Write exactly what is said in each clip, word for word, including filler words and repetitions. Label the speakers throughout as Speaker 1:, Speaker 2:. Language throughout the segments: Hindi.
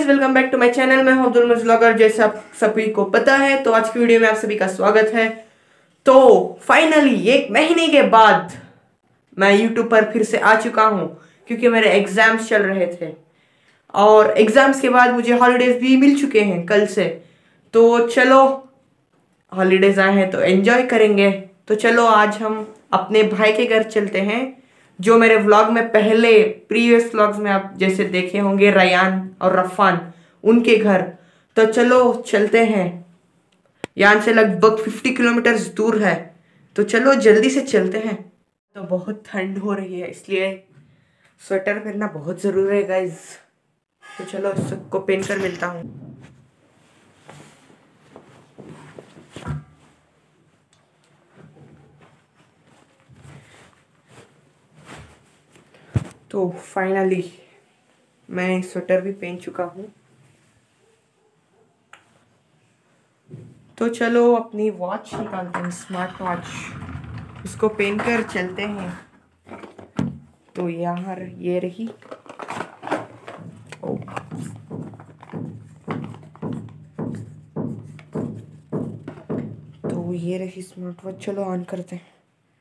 Speaker 1: Guys, welcome back to my channel. मैं हूं अब्दुल मजीद व्लॉगर। जैसे आप सभी को पता है तो आज की वीडियो में आप सभी का स्वागत है। तो फाइनली एक महीने के बाद मैं यूट्यूब पर फिर से आ चुका हूं क्योंकि मेरे एग्जाम्स चल रहे थे और एग्जाम्स के बाद मुझे हॉलीडेज भी मिल चुके हैं कल से। तो चलो हॉलीडेज आए हैं तो एंजॉय करेंगे। तो चलो आज हम अपने भाई के घर चलते हैं, जो मेरे व्लॉग में पहले प्रीवियस व्लॉग्स में आप जैसे देखे होंगे, रयान और रफ़ान उनके घर। तो चलो चलते हैं। यहाँ से लगभग फिफ्टी किलोमीटर्स दूर है, तो चलो जल्दी से चलते हैं। तो बहुत ठंड हो रही है इसलिए स्वेटर पहनना बहुत ज़रूरी है गाइज। तो चलो सबको पहन कर मिलता हूँ। तो फाइनली मैं स्वेटर भी पहन चुका हूँ। तो चलो अपनी वॉच निकालते हैं, स्मार्ट वॉच, इसको पहन कर चलते हैं। तो यहाँ ये रही। ओ तो ये रही स्मार्ट वॉच। चलो ऑन करते हैं।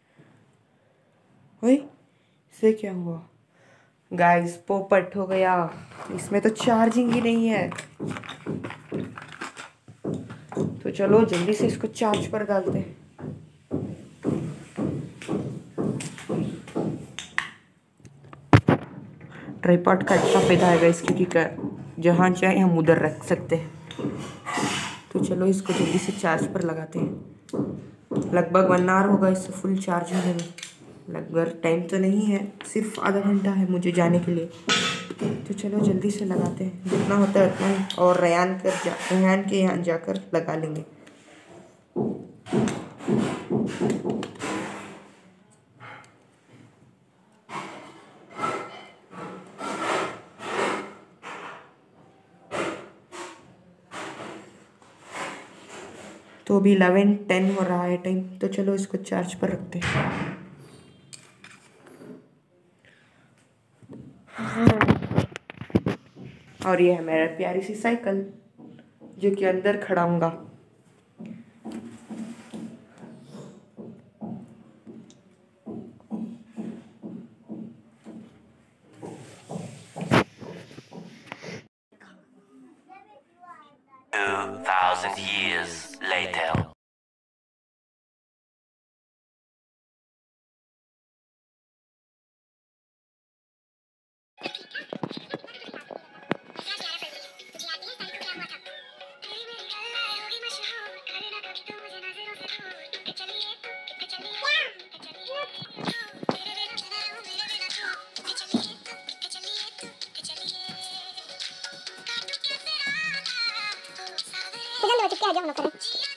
Speaker 1: ओए इसे क्या हुआ गाइस? पोपट हो गया। इसमें तो चार्जिंग ही नहीं है। तो चलो जल्दी से इसको चार्ज पर डालते हैं। ट्राइपॉड का अच्छा फायदा है गाइस, क्योंकि जहाँ चाहे हम उधर रख सकते हैं। तो चलो इसको जल्दी से चार्ज पर लगाते हैं। लगभग वन आवर होगा इससे फुल चार्ज होने में। लगभग टाइम तो नहीं है, सिर्फ आधा घंटा है मुझे जाने के लिए। तो चलो जल्दी से लगाते हैं, जितना होता है उतना ही। और रयान कर जा रयान के यहाँ जाकर लगा लेंगे। तो अभी इलेवन टेन हो रहा है टाइम। तो चलो इसको चार्ज पर रखते हैं। और ये है मेरा प्यारी सी साइकिल, जो कि अंदर खड़ा हूँगा।
Speaker 2: Two thousand years later.
Speaker 3: चिपके आ जाओ ना करें।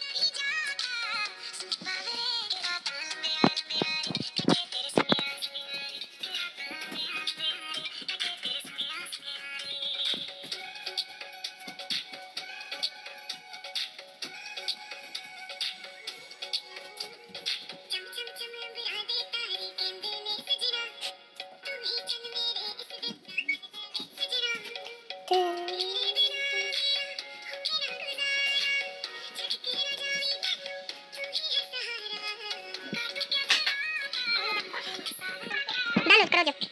Speaker 3: डाउनलोड करो जब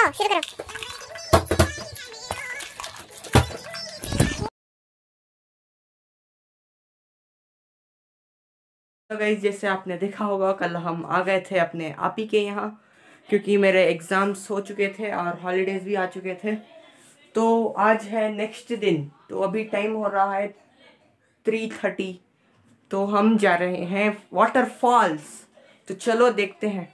Speaker 3: जाओ शुरू करो।
Speaker 1: तो गाइस जैसे आपने देखा होगा कल हम आ गए थे अपने आपी के यहाँ, क्योंकि मेरे एग्ज़ाम्स हो चुके थे और हॉलीडेज़ भी आ चुके थे। तो आज है नेक्स्ट दिन, तो अभी टाइम हो रहा है थ्री थर्टी। तो हम जा रहे हैं वाटरफॉल्स, तो चलो देखते हैं।